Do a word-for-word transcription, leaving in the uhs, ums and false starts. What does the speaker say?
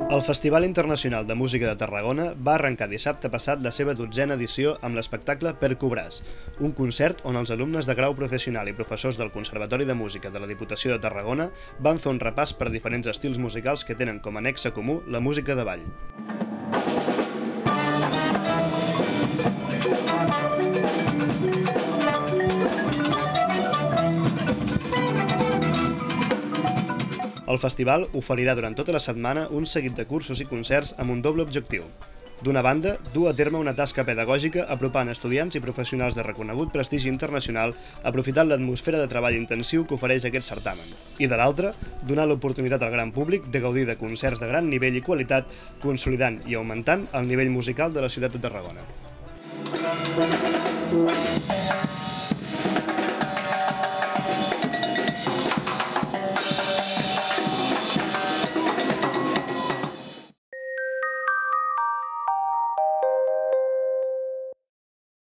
El Festival Internacional de Música de Tarragona va arrencar dissabte passat la seva dotzena edició amb l'espectacle Percubràs, un concert on els alumnes de grau professional i professors del Conservatori de Música de la Diputació de Tarragona van fer un repàs per diferents estils musicals que tenen com a nexe comú la música de ball. El festival oferirà durant tota la setmana un seguit de cursos i concerts amb un doble objectiu. D'una banda, dur a terme una tasca pedagògica apropant estudiants i professionals de reconegut prestigi internacional aprofitant l'atmosfera de treball intensiu que ofereix aquest certamen. I de l'altra, donar l'oportunitat al gran públic de gaudir de concerts de gran nivell i qualitat, consolidant i augmentant el nivell musical de la ciutat de Tarragona.